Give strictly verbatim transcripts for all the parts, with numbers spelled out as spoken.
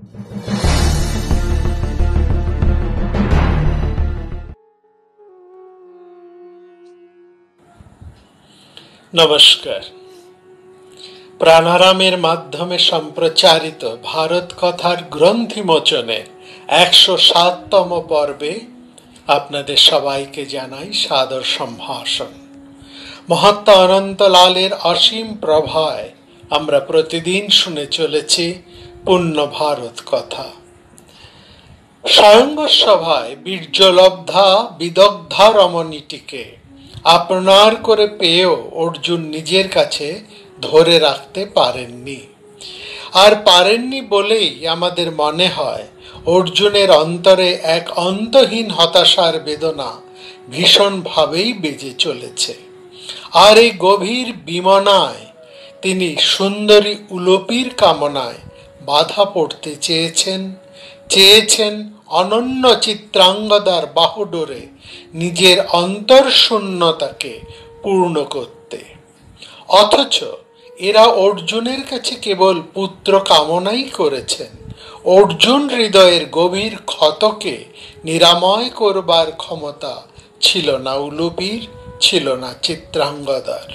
নমস্কার। প্রাণারামের মাধ্যমে সম্প্রচারিত ভারত কথার গ্রন্থিমোচনে একশো সাততম পর্বে আপনাদের সবাইকে জানাই সাদর সম্ভাষণ। মহাত্মা অনন্তলালের অসীম প্রভায় আমরা প্রতিদিন শুনে চলেছি পূর্ণ ভারত কথা। স্বয়ংবর সভায় বীর্যলব্ধা বিদগ্ধা রমণীটিকে আপনার করে পেয়েও অর্জুন নিজের কাছে ধরে রাখতে পারেননি। আর পারেননি বলেই আমাদের মনে হয় অর্জুনের অন্তরে এক অন্তহীন হতাশার বেদনা ভীষণভাবেই বেজে চলেছে। আর এই গভীর বিমনায় তিনি সুন্দরী উলুপির কামনায় বাধা পড়তে চেয়েছেন চেয়েছেন অনন্য চিত্রাঙ্গদার বাহুডোরে নিজের অন্তর শূন্যতাকে পূর্ণ করতে। অথচ এরা অর্জুনের কাছে কেবল পুত্র কামনাই করেছেন। অর্জুন হৃদয়ের গভীর ক্ষতকে নিরাময় করবার ক্ষমতা ছিল না উলুপির, ছিল না চিত্রাঙ্গদার।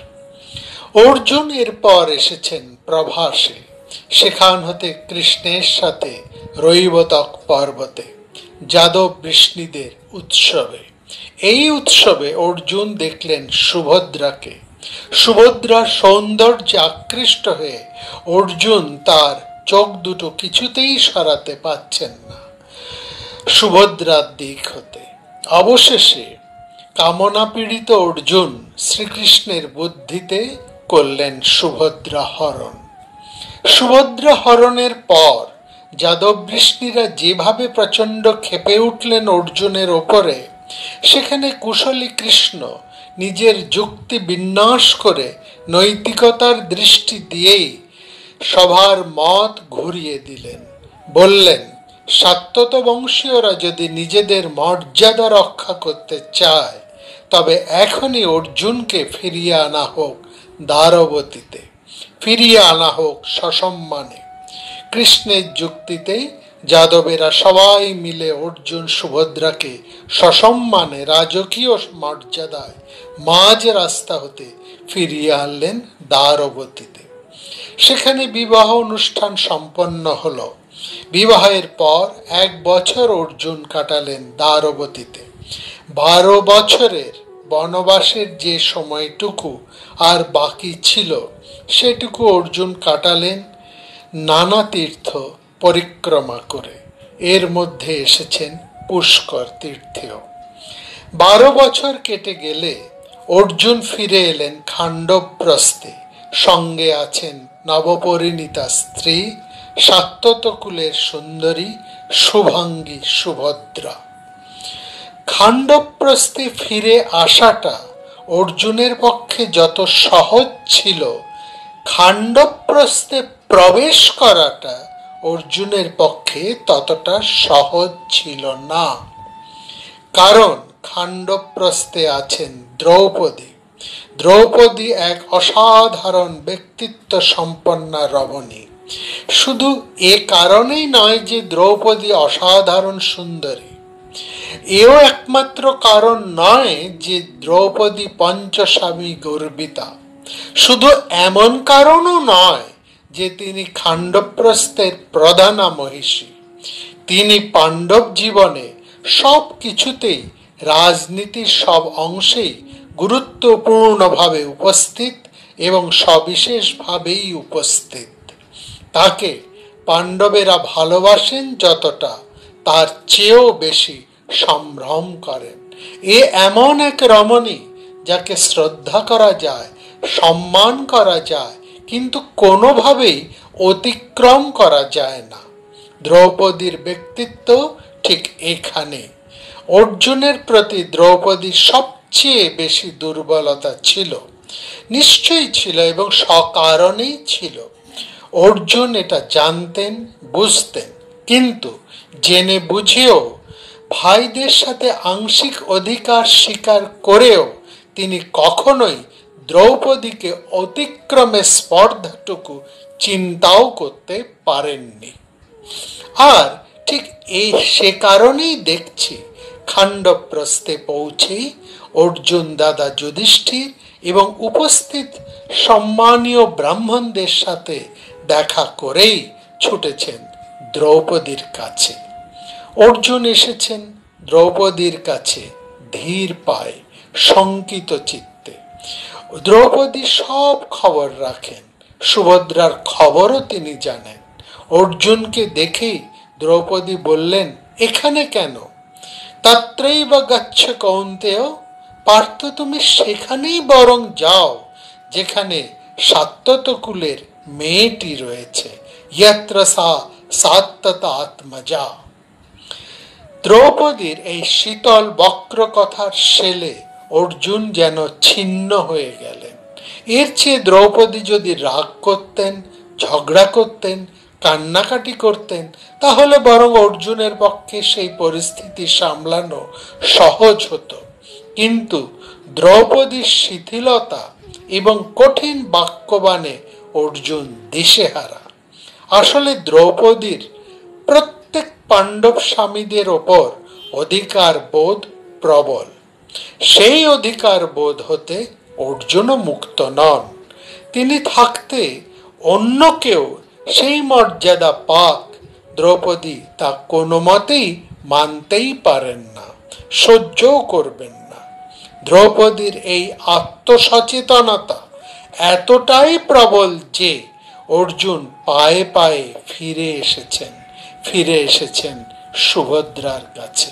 অর্জুন এরপর এসেছেন প্রভাসে, সেখান হতে কৃষ্ণের সাথে রৈবতক পর্বতে যাদব বৃষ্ণিদের উৎসবে। এই উৎসবে অর্জুন দেখলেন সুভদ্রাকে। সুভদ্রার সৌন্দর্যে আকৃষ্ট হয়ে অর্জুন তার চোখ দুটো কিছুতেই সরাতে পাচ্ছেন না সুভদ্রার দিক হতে। অবশেষে কামনা পীড়িত অর্জুন শ্রীকৃষ্ণের বুদ্ধিতে করলেন সুভদ্রা হরণ। সুভদ্রা হরণের পর যাদব বৃষ্ণিরা যেভাবে প্রচন্ড ক্ষেপে উঠলেন অর্জুনের ওপরে, সেখানে কুশলী কৃষ্ণ নিজের যুক্তি বিন্যাস করে নৈতিকতার দৃষ্টি দিয়েই সভার মত ঘুরিয়ে দিলেন। বললেন, সাত্যত বংশীয়রা যদি নিজেদের মর্যাদা রক্ষা করতে চায় তবে এখনই অর্জুনকে ফিরিয়ে আনা হোক দ্বারবতীতে, ফিরিয়ে আনা হোক সসম্মানে। কৃষ্ণের যুক্তিতে যাদবেরা সবাই মিলে অর্জুন সুভদ্রাকে সসম্মানে রাজকীয় মর্যাদায় মাঝ রাস্তা হতে ফিরিয়ে আনলেন দ্বারবতীতে। সেখানে বিবাহ অনুষ্ঠান সম্পন্ন হলো। বিবাহের পর এক বছর অর্জুন কাটালেন দ্বারবতীতে। বারো বছরের বনবাসের যে সময়টুকু আর বাকি ছিল সেটুকু অর্জুন কাটালেন নানা তীর্থ পরিক্রমা করে। এর মধ্যে এসেছেন পুষ্কর তীর্থেও। বারো বছর কেটে গেলে অর্জুন ফিরে এলেন খাণ্ডবপ্রস্থে। সঙ্গে আছেন নবপরিণীতা স্ত্রী সাত্যতকুলের সুন্দরী শুভাঙ্গী সুভদ্রা। খাণ্ডবপ্রস্থে ফিরে আসাটা অর্জুনের পক্ষে যত সহজ ছিল, খাণ্ডবপ্রস্থে প্রবেশ করাটা অর্জুনের পক্ষে ততটা সহজ ছিল না। কারণ খাণ্ডবপ্রস্থে আছেন দ্রৌপদী। দ্রৌপদী এক অসাধারণ ব্যক্তিত্ব সম্পন্না রমণী। শুধু এ কারণেই নয় যে দ্রৌপদী অসাধারণ সুন্দরী, এও একমাত্র কারণ নয় যে দ্রৌপদী পঞ্চস্বামী গর্বিতা। শুধু এমন কারণও নয় যে তিনি খাণ্ডবপ্রস্থের প্রধানা মহিষী। তিনি পাণ্ডব জীবনে সব কিছুতেই, রাজনীতির সব অংশেই গুরুত্বপূর্ণভাবে উপস্থিত এবং সবিশেষভাবেই উপস্থিত। তাকে পাণ্ডবেরা ভালোবাসেন যতটা, তার চেয়েও বেশি সম্ভ্রম করেন। এ এমন এক রমণী যাকে শ্রদ্ধা করা যায়, সম্মান করা যায়, কিন্তু কোনোভাবেই অতিক্রম করা যায় না। দ্রৌপদীর ব্যক্তিত্ব ঠিক এখানে। অর্জুনের প্রতি দ্রৌপদীর সবচেয়ে বেশি দুর্বলতা ছিল, নিশ্চয়ই ছিল, এবং সকারণেই ছিল। অর্জুন এটা জানতেন, বুঝতেন, কিন্তু জেনে বুঝেও, ভাইদের সাথে আংশিক অধিকার স্বীকার করেও তিনি কখনোই দ্রৌপদীকে অতিক্রমে স্পর্ধাটুকু চিন্তাও করতে পারেননি। আর ঠিক এই সে কারণেই দেখছি খান্ডপ্রস্থে পৌঁছেই অর্জুন দাদা যুধিষ্ঠির এবং উপস্থিত সম্মানীয় ব্রাহ্মণদের সাথে দেখা করেই ছুটেছেন দ্রৌপদীর কাছে। অর্জুন এসেছেন দ্রৌপদীর কাছে ধীর পায়ে, শঙ্কিত চিত্তে। দ্রৌপদী সব খবর রাখেন, সুভদ্রার খবরও তিনি জানেন। অর্জুনকে দেখেই দ্রৌপদী বললেন, এখানে কেন? তত্রৈব গচ্ছ কৌন্তেয়, পার্থ তুমি সেখানেই বরং যাও যেখানে সাত্যতকুলের মেয়েটি রয়েছে, যত্র সা সাত্যত আত্মজা। দ্রৌপদীর এই শীতল বক্র কথার শেলে অর্জুন যেন ছিন্ন হয়ে গেলেন। এর চেয়ে দ্রৌপদী যদি রাগ করতেন, ঝগড়া করতেন, কান্নাকাটি করতেন, তাহলে বরং অর্জুনের পক্ষে সেই পরিস্থিতি সামলানো সহজ হতো। কিন্তু দ্রৌপদীর শিথিলতা এবং কঠিন বাক্যবাণে অর্জুন দিশেহারা। আসলে দ্রৌপদীর প্রত্যেক পাণ্ডব স্বামীদের ওপর অধিকার বোধ প্রবল। সেই অধিকার বোধ হতে অর্জুনও মুক্ত নন। তিনি থাকতে অন্য কেউ সেই মর্যাদা পাক, দ্রৌপদী তা কোনো মতেই মানতেই পারেন না, সহ্যও করবেন না। দ্রৌপদীর এই আত্মসচেতনতা এতটাই প্রবল যে অর্জুন পায়ে পায়ে ফিরে এসেছেন ফিরে এসেছেন সুভদ্রার কাছে।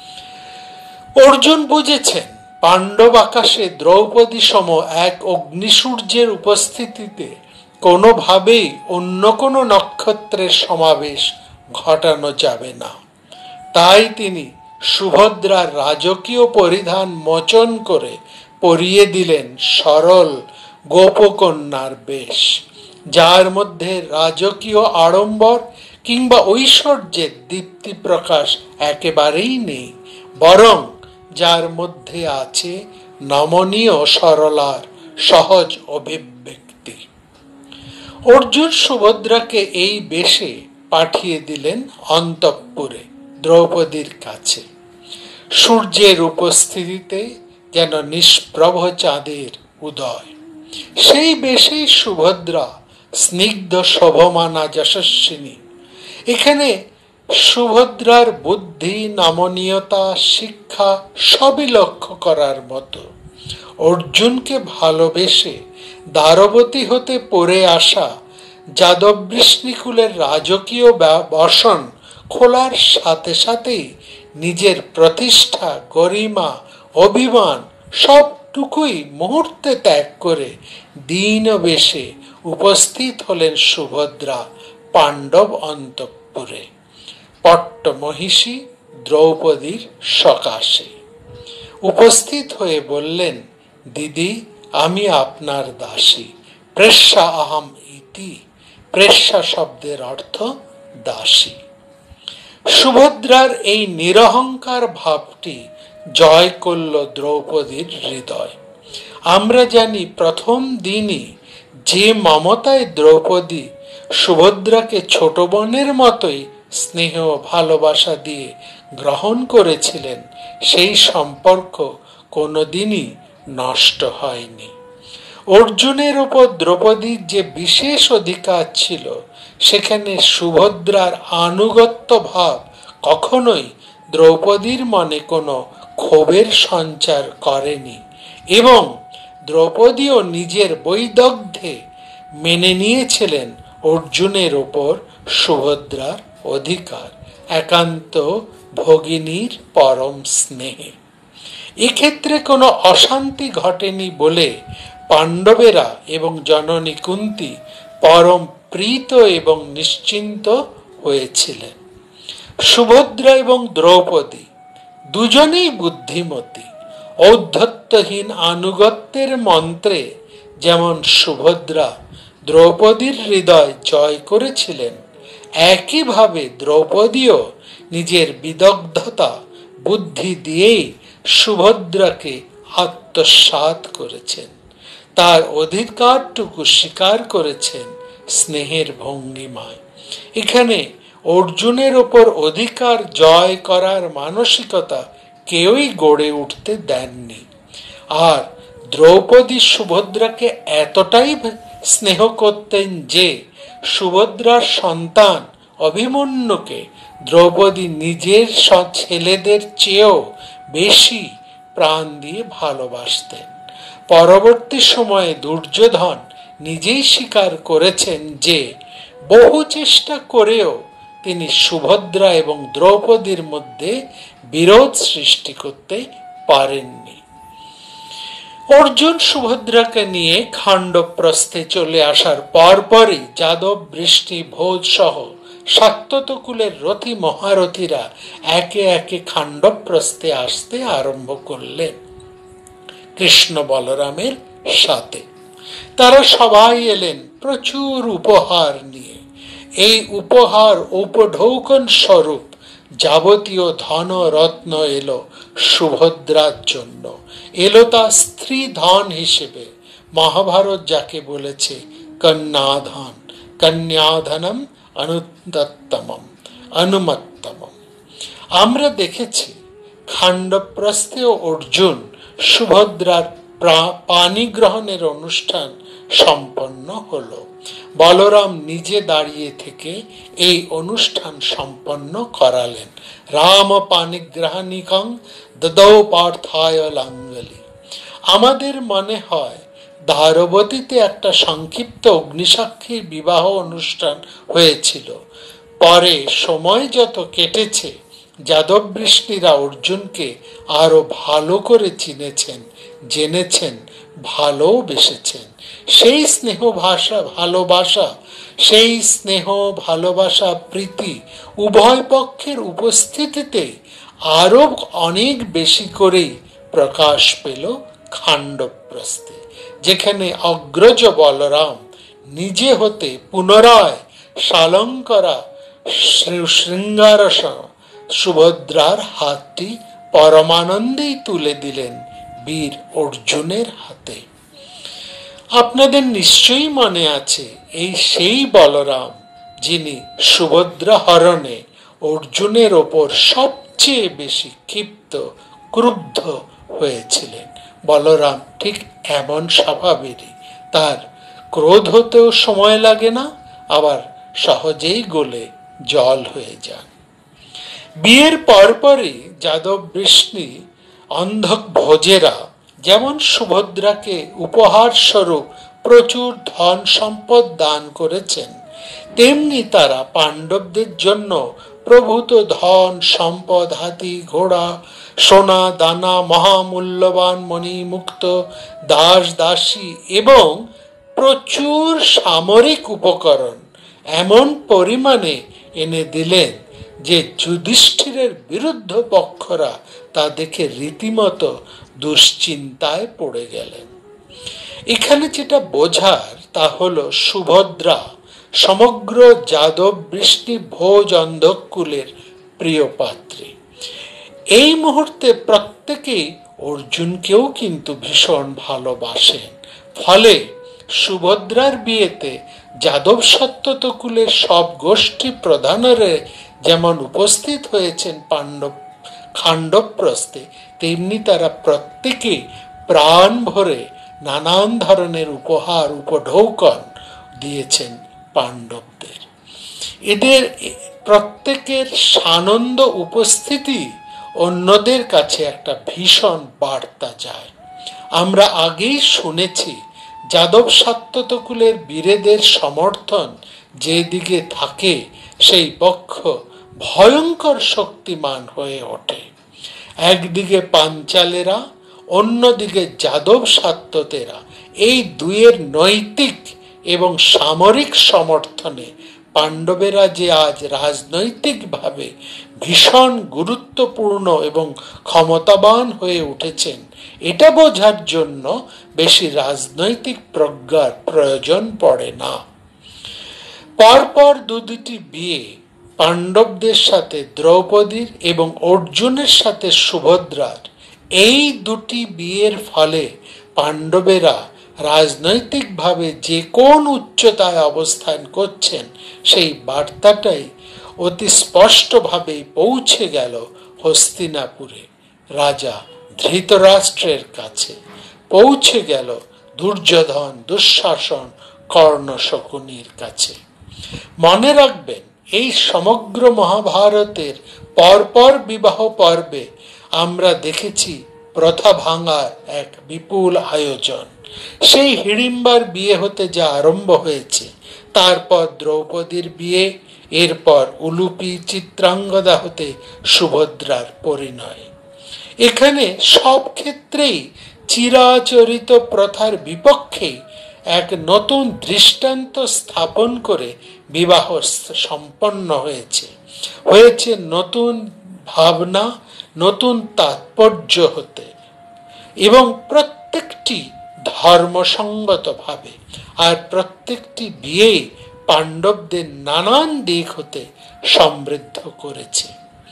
অর্জুন বুঝেছেন পাণ্ডব আকাশে দ্রৌপদী সম এক অগ্নিসূর্যের উপস্থিতিতে কোনোভাবেই অন্য কোনো নক্ষত্রের সমাবেশ ঘটানো যাবে না। তাই তিনি সুভদ্রার রাজকীয় পরিধান মোচন করে পরিয়ে দিলেন সরল গোপকন্যার বেশ, যার মধ্যে রাজকীয় আড়ম্বর কিংবা ঐশ্বর্যের দীপ্তি প্রকাশ একেবারেই নেই, বরং যার মধ্যে আছে নমনীয় সরলার সহজ অভিব্যক্তি। অর্জুন সুভদ্রাকে এই বেশে পাঠিয়ে দিলেন অন্তঃপুরে দ্রৌপদীর কাছে। সূর্যের উপস্থিতিতে যেন নিষ্প্রভ চাঁদের উদয়। সেই বেশেই সুভদ্রা স্নিগ্ধ শোভমানা যশস্বিনী। এখানে সুভদ্রার বুদ্ধি, নমনীয়তা, শিক্ষা সবই লক্ষ্য করার মতো। অর্জুনকে ভালোবেসে দ্বারবতী হতে পড়ে আসা যাদব বৃষ্ণিকুলের রাজকীয় বসন খোলার সাথে সাথেই নিজের প্রতিষ্ঠা, গরিমা, অভিমান সবটুকুই মুহূর্তে ত্যাগ করে দীন বেশে উপস্থিত হলেন সুভদ্রা পাণ্ডব অন্তঃপুরে পট্টমহিষী দ্রৌপদীর সকাশে। উপস্থিত হয়ে বললেন, দিদি আমি আপনার দাসী, প্রেষ্যা আহম ইতি। প্রেষ্যা শব্দের অর্থ দাসী। সুভদ্রার এই নিরহংকার ভাবটি জয় করল দ্রৌপদীর হৃদয়। আমরা জানি প্রথম দিনই যে মমতায় দ্রৌপদী সুভদ্রাকে ছোট বোনের মতোই স্নেহ ভালোবাসা দিয়ে গ্রহণ করেছিলেন, সেই সম্পর্ক কোনোদিনই নষ্ট হয়নি। অর্জুনের ওপর দ্রৌপদীর যে বিশেষ অধিকার ছিল, সেখানে সুভদ্রার আনুগত্য ভাব কখনোই দ্রৌপদীর মনে কোনো ক্ষোভের সঞ্চার করেনি এবং দ্রৌপদীও নিজের বৈদগ্ধ্যে মেনে নিয়েছিলেন অর্জুনের ওপর সুভদ্রার অধিকার, একান্ত ভগিনীর পরম স্নেহে। এক্ষেত্রে কোনো অশান্তি ঘটেনি বলে পাণ্ডবেরা এবং জননী কুন্তী পরম প্রীত এবং নিশ্চিন্ত হয়েছিলেন। সুভদ্রা এবং দ্রৌপদী দুজনেই বুদ্ধিমতী। ঔদ্ধত্যহীন আনুগত্যের মন্ত্রে যেমন সুভদ্রা দ্রৌপদীর হৃদয় জয় করেছিলেন, একইভাবে দ্রৌপদীও নিজের বিদগ্ধতা বুদ্ধি দিয়েই সুভদ্রাকে আত্মসাৎ করেছেন, তার অধিকারটুকু স্বীকার করেছেন স্নেহের ভঙ্গিমায়। এখানে অর্জুনের ওপর অধিকার জয় করার মানসিকতা কেউই গড়ে উঠতে দেননি। আর দ্রৌপদী সুভদ্রাকে এতটাই স্নেহ করতেন যে সুভদ্রার সন্তান অভিমন্যুকে দ্রৌপদী নিজের ছেলেদের চেয়েও বেশি প্রাণ দিয়ে ভালোবাসতেন। পরবর্তী সময়ে দুর্যোধন নিজেই স্বীকার করেছেন যে বহু চেষ্টা করেও তিনি সুভদ্রা এবং দ্রৌপদীর মধ্যে বিরোধ সৃষ্টি করতে পারেননি। অর্জুন সুভদ্রাকে নিয়ে খাণ্ডবপ্রস্থে চলে আসার পরপরই যাদব, বৃষ্টি, ভোজ সহ সাত্যতকুলের রথী মহারথীরা একে একে খাণ্ডবপ্রস্থে আসতে আরম্ভ করলেন কৃষ্ণ বলরামের সাথে। তারা সবাই এলেন প্রচুর উপহার নিয়ে। এই উপহার উপঢৌকন স্বরূপ যাবতীয় ধন রত্ন এলো সুভদ্রার জন্য, এলো তার স্ত্রী ধন হিসেবে। মহাভারত যাকে বলেছে কন্যাধন, কন্যাধনম অনুত্তমম অনুমত্তমম। আমরা দেখেছি খাণ্ডবপ্রস্থে অর্জুন সুভদ্রার পানি গ্রহণের অনুষ্ঠান সম্পন্ন হলো। বলরাম নিজে দাঁড়িয়ে থেকে এই অনুষ্ঠান সম্পন্ন করালেন। রাম পানিগ্রহণিকং দদৌ পার্থায় লাঙ্গলি। আমাদের মনে হয় ধারবতীতে একটা সংক্ষিপ্ত অগ্নিসাক্ষীর বিবাহ অনুষ্ঠান হয়েছিল। পরে সময় যত কেটেছে যাদব বৃষ্টিরা অর্জুনকে আরো ভালো করে চিনেছেন, জেনেছেন, ভালোবেসেছেন। সেই স্নেহ ভাষা ভালোবাসা সেই স্নেহ ভালোবাসা প্রীতি উভয় পক্ষের উপস্থিতিতে আরো অনেক বেশি করেই প্রকাশ পেল খাণ্ডবপ্রস্থে, যেখানে অগ্রজ বলরাম নিজে হতে পুনরায় শালঙ্করা শৃঙ্গারস সুভদ্রার হাতটি পরমানন্দেই তুলে দিলেন বীর অর্জুনের হাতে। আপনাদের নিশ্চয়ই মনে আছে এই সেই বলরাম যিনি সুভদ্রা হরণে অর্জুনের ওপর সবচেয়ে বেশি ক্ষিপ্ত ক্রুদ্ধ হয়েছিলেন। বলরাম ঠিক এমন স্বভাবেরই। তার ক্রোধ হতেও সময় লাগে না, আবার সহজেই গলে জল হয়ে যান। বিয়ের পরপরই যাদব, বৃষ্টি, অন্ধক ভোজেরা যেমন সুভদ্রাকে উপহার স্বরূপ প্রচুর ধন সম্পদ দান করেছেন, তেমনি তারা পাণ্ডবদের জন্য প্রভূত ধন সম্পদ, হাতি ঘোড়া, সোনা দানা, মহামূল্যবান মণিমুক্ত, দাস দাসী এবং প্রচুর সামরিক উপকরণ এমন পরিমাণে এনে দিলেন যে যুধিষ্ঠিরের বিরুদ্ধ পক্ষরা তা দেখে রীতিমতো দুশ্চিন্তায় পড়ে গেলেন। এখানে যেটা বোঝার তা হলো সুভদ্রা সমগ্র যাদব, বৃষ্টি, ভোজ, অন্ধকুলের প্রিয় পাত্রী। এই মুহূর্তে প্রত্যেকেই অর্জুনকেও কিন্তু ভীষণ ভালোবাসেন। ফলে সুভদ্রার বিয়েতে যাদব সত্যতকুলের সব গোষ্ঠী প্রধানরে যেমন উপস্থিত হয়েছেন পাণ্ডব খাণ্ডবপ্রস্থে, তেমনি তারা প্রত্যেকে প্রাণ ভরে নানান ধরনের উপহার উপঢৌকন দিয়েছেন পাণ্ডবদের। এদের প্রত্যেকের সানন্দ উপস্থিতি অন্যদের কাছে একটা ভীষণ বার্তা যায়। আমরা আগেই শুনেছি যাদব সাত্যতকুলের বীরেদের সমর্থন যেদিকে থাকে সেই পক্ষ ভয়ঙ্কর শক্তিমান হয়ে ওঠে। একদিকে পাঞ্চালেরা, অন্যদিকে যাদব সাত্যতেরা। এই দুইয়ের নৈতিক এবং সামরিক সমর্থনে পাণ্ডবেরা যে আজ রাজনৈতিকভাবে ভীষণ গুরুত্বপূর্ণ এবং ক্ষমতাবান হয়ে উঠেছেন, এটা বোঝার জন্য বেশি রাজনৈতিক প্রজ্ঞার প্রয়োজন পড়ে না। পরপর দু দুটি বিয়ে পাণ্ডবদের সাথে দ্রৌপদীর এবং অর্জুনের সাথে সুভদ্রার, এই দুটি বিয়ের ফলে পাণ্ডবেরা রাজনৈতিকভাবে যে কোন উচ্চতায় অবস্থান করছেন সেই বার্তাটাই অতি স্পষ্টভাবে পৌঁছে গেল হস্তিনাপুরে রাজা ধৃতরাষ্ট্রের কাছে, পৌঁছে গেল দুর্যোধন, দুঃশাসন, কর্ণ, শকুনির কাছে। মনে রাখবেন, এই সমগ্র মহাভারতের পরপর বিবাহ পর্বে আমরা দেখেছি প্রথা ভাঙার এক বিপুল আয়োজন। সেই হিড়িম্বার বিয়ে হতে যা আরম্ভ হয়েছে, তারপর দ্রৌপদীর বিয়ে, এরপর উলুপি চিত্রাঙ্গদা হতে সুভদ্রার পরিণয়। এখানে সব ক্ষেত্রেই চিরাচরিত প্রথার বিপক্ষে এক নতুন দৃষ্টান্ত স্থাপন করে বিবাহ সম্পন্ন হয়েছে। হয়েছে নতুন ভাবনা, নতুন তাৎপর্য হতে, এবং প্রত্যেকটি ধর্মসঙ্গত ভাবে। আর প্রত্যেকটি বিয়ে পাণ্ডবদের নানান দিক হতে সমৃদ্ধ করেছে।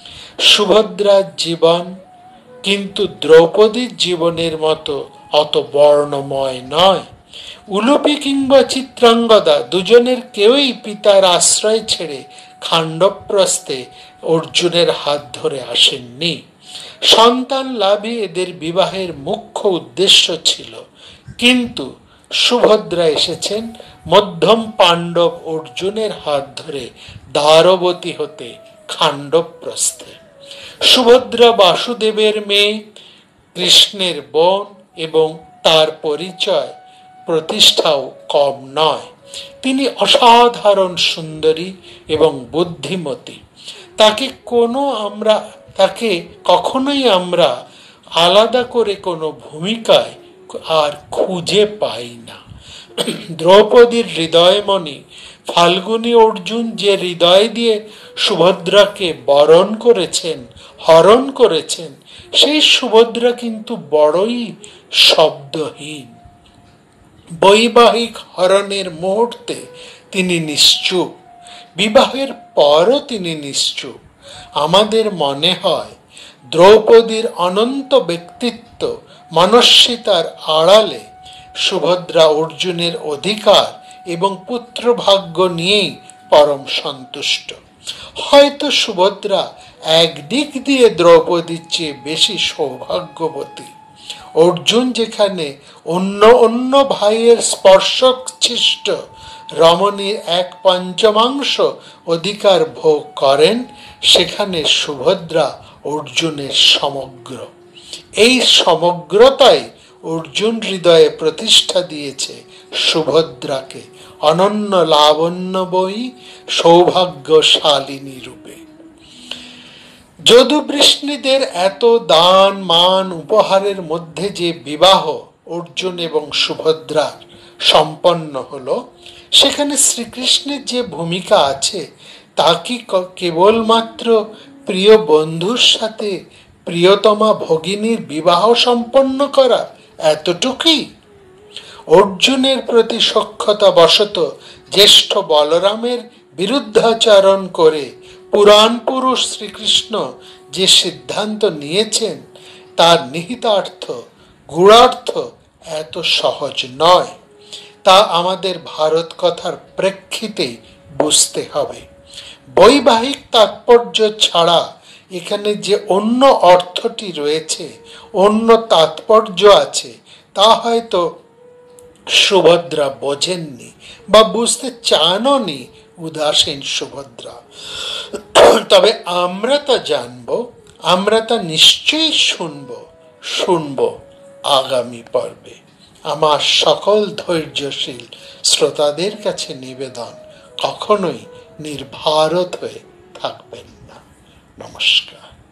সুভদ্রার জীবন কিন্তু দ্রৌপদীর জীবনের মতো অত বর্ণময় নয়। উলুপি কিংবা চিত্রাঙ্গদা দুজনের কেউই পিতার আশ্রয় ছেড়ে খাণ্ডবপ্রস্থে অর্জুনের হাত ধরে আসেননি। সন্তান লাভই এদের বিবাহের মুখ্য উদ্দেশ্য ছিল, কিন্তু সুভদ্রা এসেছেন মধ্যম পাণ্ডব অর্জুনের হাত ধরে দ্বারবতী হতে খাণ্ডবপ্রস্থে। সুভদ্রা বাসুদেবের মেয়ে, কৃষ্ণের বোন, এবং তার পরিচয় প্রতিষ্ঠাও কম নয়। তিনি অসাধারণ সুন্দরী এবং বুদ্ধিমতী। তাকে কোনো আমরা তাকে কখনোই আমরা আলাদা করে কোনো ভূমিকায় আর খুঁজে পাই না। দ্রৌপদীর হৃদয়মণি ফাল্গুনী অর্জুন যে হৃদয় দিয়ে সুভদ্রাকে বরণ করেছেন, হরণ করেছেন, সেই সুভদ্রা কিন্তু বড়ই শব্দহীন। বৈবাহিক হরণের মুহূর্তে তিনি নিশ্চুপ, বিবাহের পরও তিনি নিশ্চুপ। আমাদের মনে হয় দ্রৌপদীর অনন্ত ব্যক্তিত্ব, মনস্বিতার আড়ালে সুভদ্রা অর্জুনের অধিকার এবং পুত্রভাগ্য নিয়েই পরম সন্তুষ্ট। হয়তো সুভদ্রা একদিক দিয়ে দ্রৌপদীর চেয়ে বেশি সৌভাগ্যবতী। অর্জুন যেখানে অন্য অন্য ভাইয়ের স্পর্শচ্ছিষ্ট রমণীর এক পঞ্চমাংশ অধিকার ভোগ করেন, সেখানে সুভদ্রা অর্জুনের সমগ্র। এই সমগ্রতাই অর্জুন হৃদয়ে প্রতিষ্ঠা দিয়েছে সুভদ্রাকে অনন্য লাবণ্যময়ী সৌভাগ্যশালিনী রূপে। যদুবৃষ্ণীদের এত দান মান উপহারের মধ্যে যে বিবাহ অর্জুন এবং সুভদ্রার সম্পন্ন হলো, সেখানে শ্রীকৃষ্ণের যে ভূমিকা আছে তা কি কেবলমাত্র প্রিয় বন্ধুর সাথে প্রিয়তমা ভগিনীর বিবাহ সম্পন্ন করা, এতটুকুই? অর্জুনের প্রতি সখ্যতা বশত জ্যেষ্ঠ বলরামের বিরুদ্ধাচরণ করে পুরাণ পুরুষ শ্রীকৃষ্ণ যে সিদ্ধান্ত নিয়েছেন, তার নিহিতার্থ, গূঢ়ার্থ এত সহজ নয়। তা আমাদের ভারত কথার প্রেক্ষিতে বুঝতে হবে। বৈবাহিক তাৎপর্য ছাড়া এখানে যে অন্য অর্থটি রয়েছে, অন্য তাৎপর্য আছে, তা হয়তো সুভদ্রা বোঝেননি বা বুঝতে চাননি উদাসীন সুভদ্রা। তবে আমরা তা জানব, আমরা তা নিশ্চয়ই শুনব শুনব আগামী পর্বে। আমার সকল ধৈর্যশীল শ্রোতাদের কাছে নিবেদন, কখনোই নির্ভারত হয়ে থাকবেন না। নমস্কার।